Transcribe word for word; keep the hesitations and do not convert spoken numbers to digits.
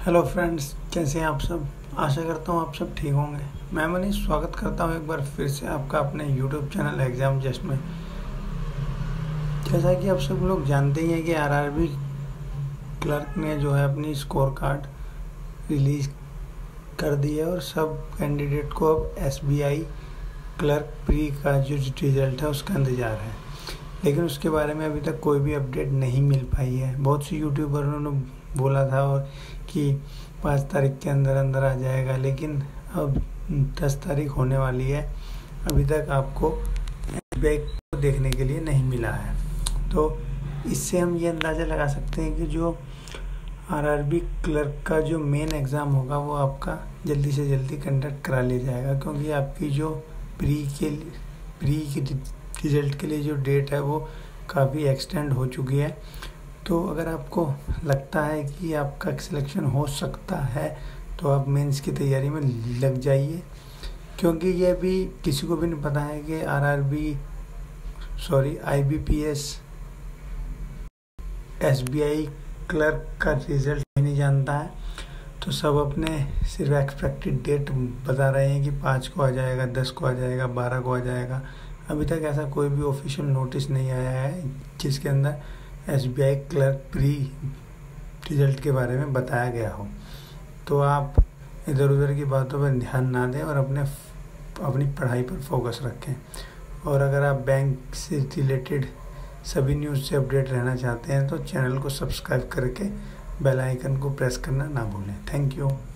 Hello friends, कैसे हैं आप सब। आशा करता हूँ आप सब ठीक होंगे। मैं मनीष स्वागत करता हूँ एक बार फिर से आपका अपने यूट्यूब चैनल एग्ज़ाम जस्ट में। जैसा कि आप सब लोग जानते ही हैं कि आरआरबी क्लर्क ने जो है अपनी स्कोर कार्ड रिलीज़ कर दी है और सब कैंडिडेट को अब एसबीआई क्लर्क प्री का जो रिज़ल्ट है उसका इंतज़ार है, लेकिन उसके बारे में अभी तक कोई भी अपडेट नहीं मिल पाई है। बहुत सी यूट्यूबरों ने बोला था और कि पाँच तारीख के अंदर अंदर आ जाएगा, लेकिन अब दस तारीख होने वाली है, अभी तक आपको बैक को देखने के लिए नहीं मिला है। तो इससे हम ये अंदाज़ा लगा सकते हैं कि जो आरआरबी क्लर्क का जो मेन एग्ज़ाम होगा वो आपका जल्दी से जल्दी कंडक्ट करा लिया जाएगा, क्योंकि आपकी जो प्री के प्री के रिज़ल्ट के लिए जो डेट है वो काफ़ी एक्सटेंड हो चुकी है। तो अगर आपको लगता है कि आपका सिलेक्शन हो सकता है तो आप मेंस की तैयारी में लग जाइए, क्योंकि ये भी किसी को भी नहीं पता है कि RRB sorry IBPS SBI clerk का रिज़ल्ट नहीं जानता है। तो सब अपने सिर्फ एक्सपेक्टेड डेट बता रहे हैं कि पाँच को आ जाएगा, दस को आ जाएगा, बारह को आ जाएगा। अभी तक ऐसा कोई भी ऑफिशियल नोटिस नहीं आया है जिसके अंदर एसबीआई क्लर्क प्री रिज़ल्ट के बारे में बताया गया हो। तो आप इधर उधर की बातों पर ध्यान ना दें और अपने अपनी पढ़ाई पर फोकस रखें। और अगर आप बैंक से रिलेटेड सभी न्यूज़ से अपडेट रहना चाहते हैं तो चैनल को सब्सक्राइब करके बेल आइकन को प्रेस करना ना भूलें। Thank you.